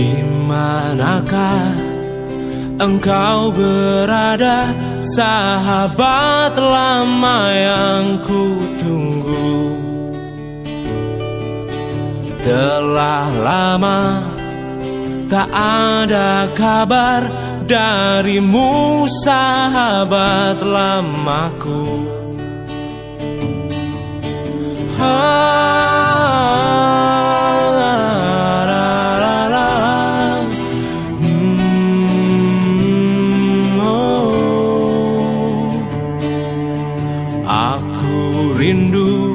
Di manakah engkau berada, sahabat lama yang ku tunggu? Telah lama tak ada kabar darimu, sahabat lamaku. Aku rindu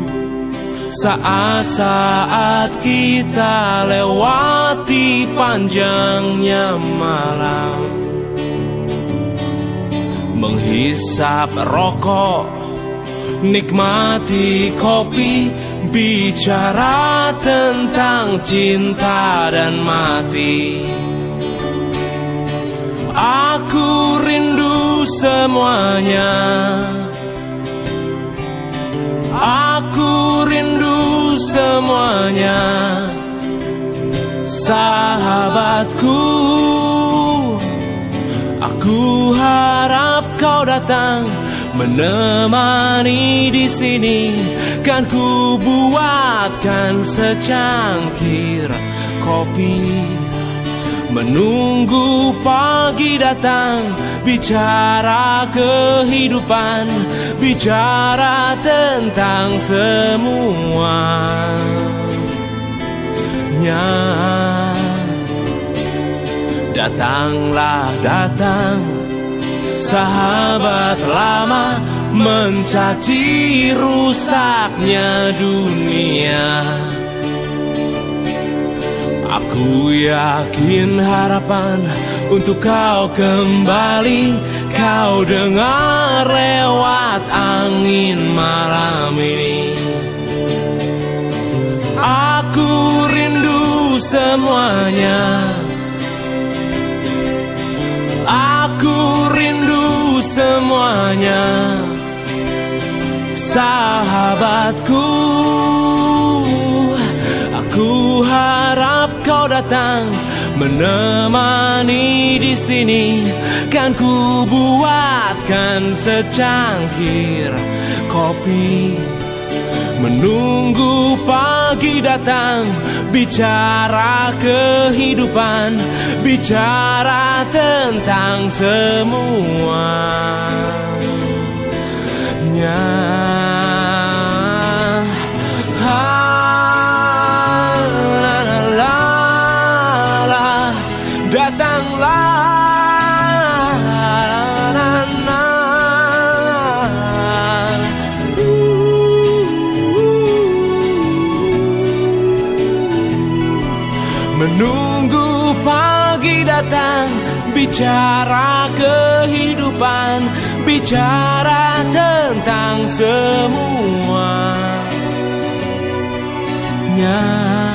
saat-saat kita lewati panjangnya malam, menghisap rokok, nikmati kopi, bicara tentang cinta dan mati. Aku rindu semuanya, aku rindu semuanya, sahabatku. Aku harap kau datang menemani di sini, kan ku buatkan secangkir kopi, menunggu pagi datang, bicara kehidupan, bicara tentang semuanya. Datanglah datang, sahabat lama, mencaci rusaknya dunia. Aku yakin harapan untuk kau kembali kau dengar lewat angin malam ini. Aku rindu semuanya, aku rindu semuanya, sahabatku. Aku harap kau datang menemani di sini, kan ku buatkan secangkir kopi, menunggu pagi datang, bicara kehidupan, bicara tentang semuanya. Menunggu pagi datang, bicara kehidupan, bicara tentang semuanya.